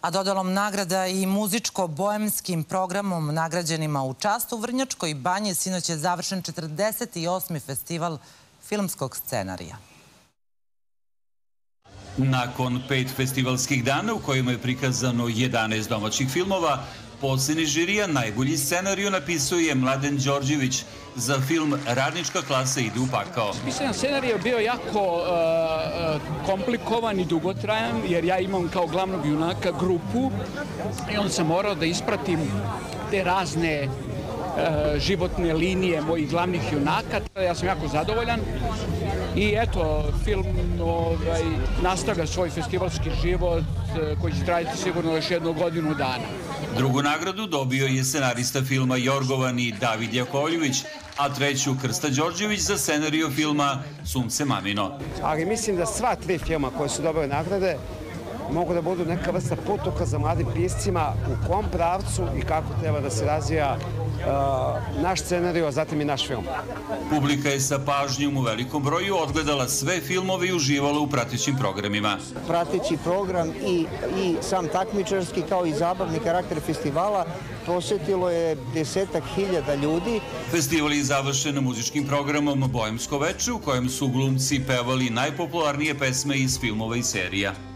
A dodalom nagrada i muzičko-boemskim programom nagrađenima u čast u Vrnjačkoj banji sinoć je završen 48. festival filmskog scenarija. Nakon 5 festivalskih dana u kojima je prikazano 11 domaćih filmova, poslednji žirija najbolji scenariju napisuje Mladen Đorđević za film Radnička klasa ide u pakao. Pisan scenarij je bio jako komplikovan i dugotrajan, jer ja imam kao glavnog junaka grupu i onda sam morao da ispratim te razne životne linije mojih glavnih junaka. Ja sam jako zadovoljan i eto, film nastavlja svoj festivalski život koji će trajati sigurno još jednu godinu dana. Drugu nagradu dobio je scenarista filma Jorgovani David Jakovljević, a treću Krsta Đorđević za scenarijo filma Sunce mamino. Ali mislim da sva 3 filma koje su dobile nagrade mogu da budu neka vrsta putokaza mladim piscima u kom pravcu i kako treba da se razvija naš scenarijo, a zatim i naš film. Publika je sa pažnjom u velikom broju odgledala sve filmove i uživala u pratećim programima. Prateći program i sam takmičarski kao i zabavni karakter festivala posetilo je 10.000 ljudi. Festival je završen muzičkim programom Boemsko veče u kojem su glumci pevali najpopularnije pesme iz filmova i serija.